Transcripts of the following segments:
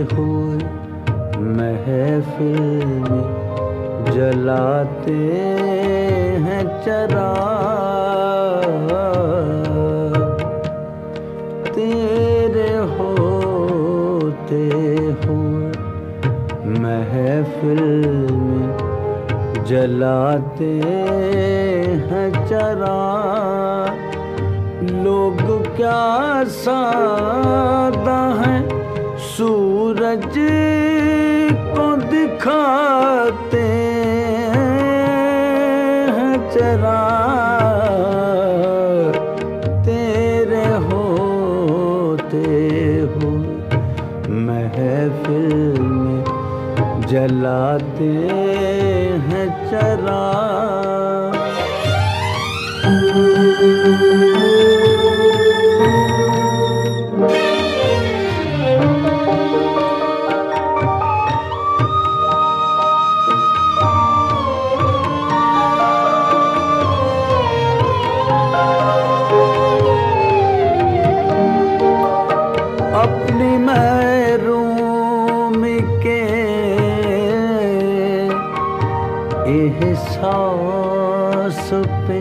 हुए महफिल में जलाते हैं चिराग। तेरे होते हुए महफिल में जलाते हैं चिराग। लोग क्या सादा है सूरज को दिखाते हैं चिराग। तेरे होते हुए महफिल में जलाते हैं चिराग। अपनी महरूम के एहसास पे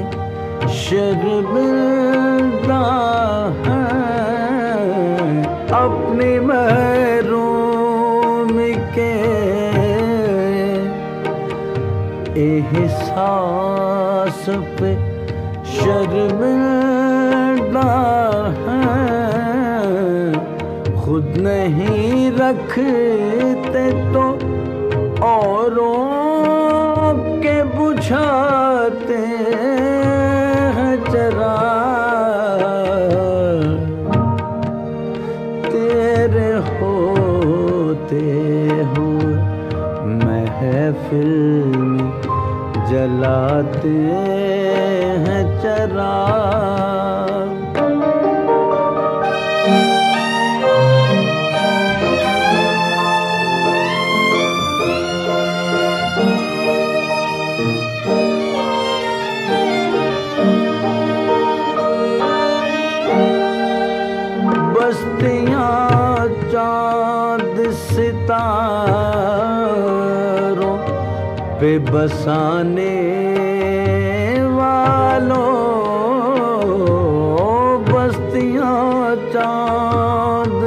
शर्मिंदा है। अपनी महरूम के एहसास पे शर्मिंदा है। खुद नहीं रखते तो औरों के बुझाते हैं चिराग। तेरे होते हुए महफिल में जलाते हैं चिराग। बस्तियाँ चाँद सितारों पे बसाने वालों। बस्तियाँ चाँद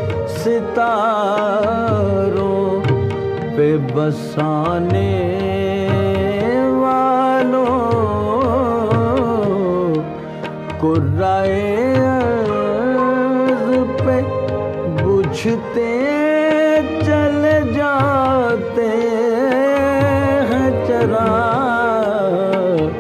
सितारों पे बसाने वालों। कुर्राए बुझते चले जाते हैं चिराग।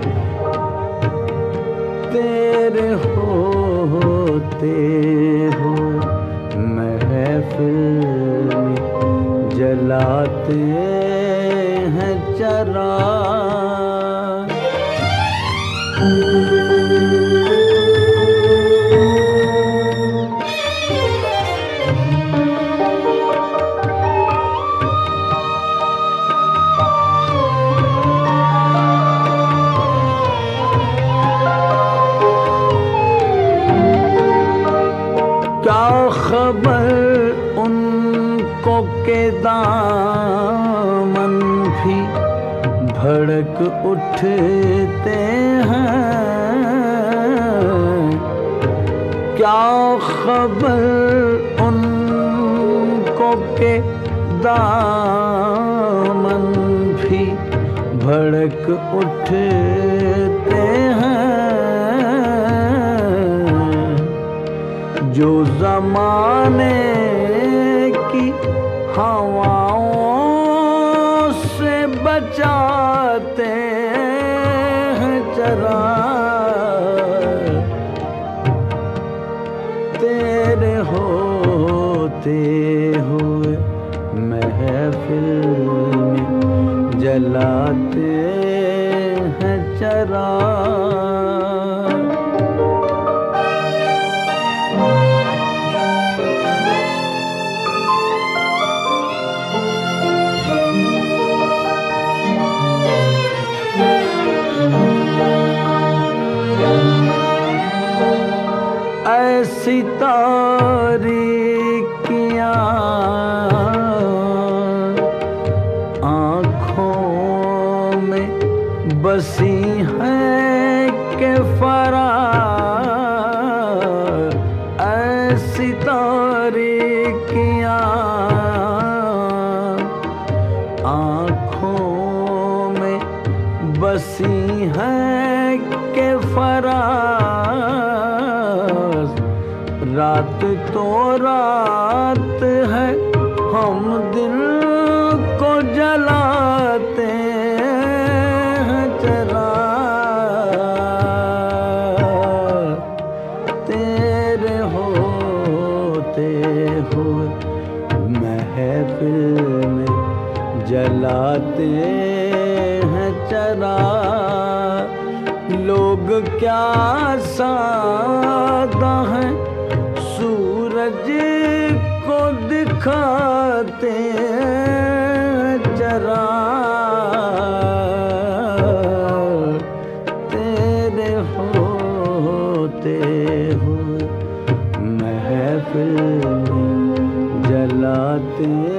तेरे होते हुए महफिल में जलाते हैं चिराग। क्या खबर उनको के दामन भी भड़क उठते हैं। क्या खबर उनको के दामन भी भड़क उठते हैं। जो ज़माने की हवाओं से बचाते हैं चिराग। तेरे होते हुए महफिल में जलाते हैं चिराग। ऐसी तारीकियां बसी हैं के फरार ऐसी तारीकियां आँखों में बसी हैं के फरार। रात तो रात है हम दिल को जलाते हैं जरा। तेरे होते हुए महफिल में जलाते हैं चरा। लोग क्या सादा हैं सूरज को दिखाते जरा। तेरे होते हुए महफिल में जलाते